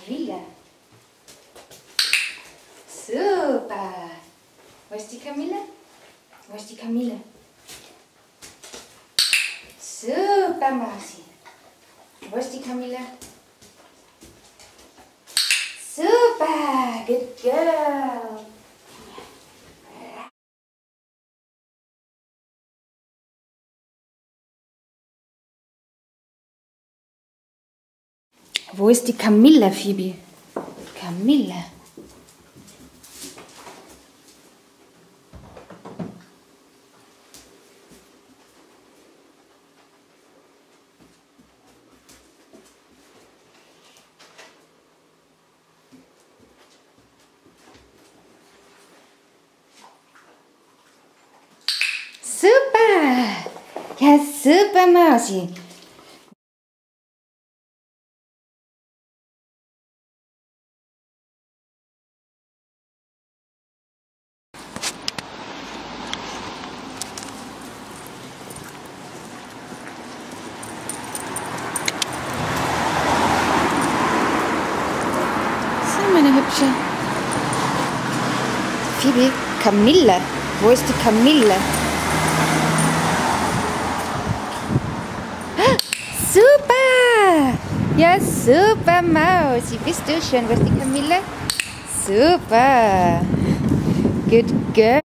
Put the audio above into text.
Camilla. Super. Wo ist die Camilla? Wo ist die Camilla? Super, Marci. Wo ist die Camilla? Super. Good girl. Wo ist die Camilla, Phoebe? Camilla. Super! Ja, super, Mausi. So, meine Hübsche. Phoebe, Camilla. Wo ist die Camilla? Super! Ja, super, Mausi. Bist du schön? Wo ist die Camilla? Super. Good girl.